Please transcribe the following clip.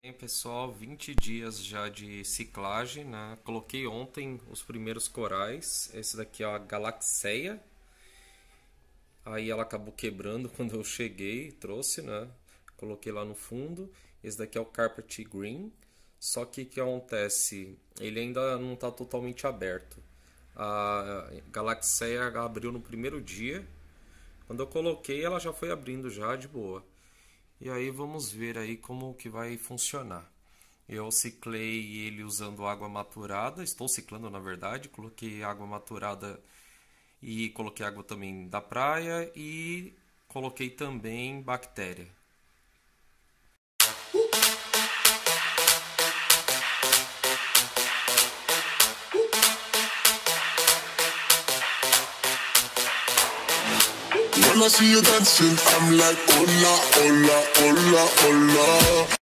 Bem, pessoal, 20 dias já de ciclagem, né? Coloquei ontem os primeiros corais. Esse daqui é a Galaxeia. Aí ela acabou quebrando quando eu cheguei, trouxe, né? Coloquei lá no fundo. Esse daqui é o Carpet Green. Só que o que acontece? Ele ainda não está totalmente aberto. A Galaxeia abriu no primeiro dia. Quando eu coloquei, ela já foi abrindo já de boa. E aí vamos ver aí como que vai funcionar. Eu ciclei ele usando água maturada, estou ciclando na verdade, coloquei água maturada e coloquei água também da praia e coloquei também bactéria. When I see you dancing, I'm like, hola, hola, hola, hola.